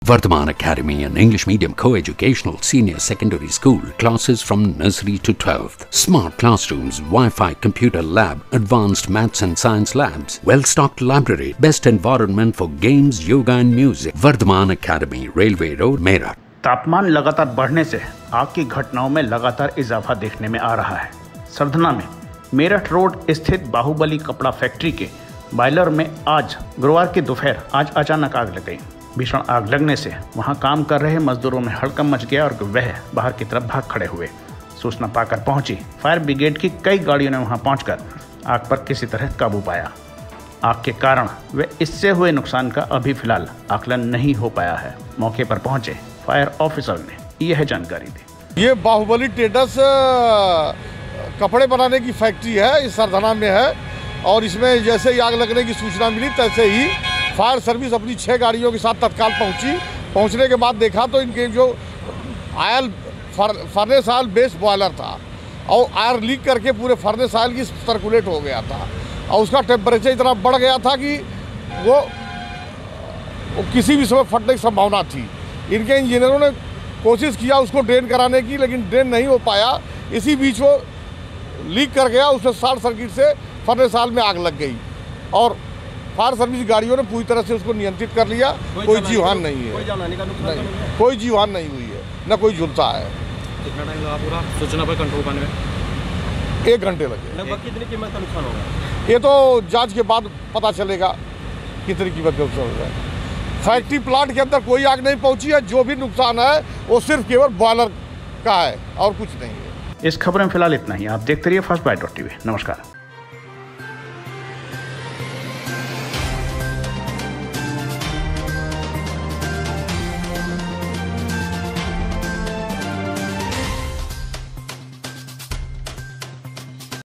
Vardhaman Academy, an English medium co-educational senior secondary school, classes from nursery to 12th. Smart classrooms, Wi-Fi computer lab, advanced maths and science labs, well-stocked library, best environment for games, yoga and music. Vardhaman Academy, Railway Road, Meerut. तापमान लगातार बढ़ने से आग की घटनाओं में लगातार इजाफा देखने में आ रहा है। सरधना में मेरठ रोड स्थित बाहुबली कपड़ा फैक्ट्री के बॉयलर में आज गुरुवार की दोपहर अचानक आग लग गई। भीषण आग लगने से वहां काम कर रहे मजदूरों में हड़कंप मच गया और वह बाहर की तरफ भाग खड़े हुए। सूचना पाकर पहुंची फायर ब्रिगेड की कई गाड़ियों ने वहां पहुंचकर आग पर किसी तरह काबू पाया। आग के कारण व इससे हुए नुकसान का अभी फिलहाल आकलन नहीं हो पाया है। मौके पर पहुंचे फायर ऑफिसर ने यह जानकारी दी। ये बाहुबली ट्रेडर्स कपड़े बनाने की फैक्ट्री है, इस सरधना में है और इसमें जैसे ही आग लगने की सूचना मिली तैसे ही फायर सर्विस अपनी 6 गाड़ियों के साथ तत्काल पहुंचने के बाद देखा तो इनके जो oil furnace oil base boiler था और आयर लीक करके पूरे फर्नेस ऑयल की सर्कुलेट हो गया था और उसका टेम्परेचर इतना बढ़ गया था कि वो किसी भी समय फटने की संभावना थी। इनके इंजीनियरों ने कोशिश किया उसको ड्रेन कराने की, लेकिन ड्रेन नहीं हो पाया। इसी बीच वो लीक कर गया, उसमें शॉर्ट सर्किट से फर्नेस ऑयल में आग लग गई और फायर सर्विस गाड़ियों ने पूरी तरह से उसको नियंत्रित कर लिया। कोई जीवहानि नहीं है, कोई जीवहानि नहीं हुई है, न कोई झुलसा है। कितना टाइम लगा पूरा सूचना पर कंट्रोल पाने में? 1 घंटे लगे। लगभग कितनी कीमत का नुकसान होगा? ये तो जांच के बाद पता चलेगा कितनी कीमत का नुकसान होगा। फैक्ट्री प्लांट के अंदर कोई आग नहीं पहुंची है। जो भी नुकसान है वो सिर्फ केवल बॉयलर का है और कुछ नहीं है। इस खबर में फिलहाल इतना ही। आप देखते रहिए फर्स्ट बाइट.tv। नमस्कार।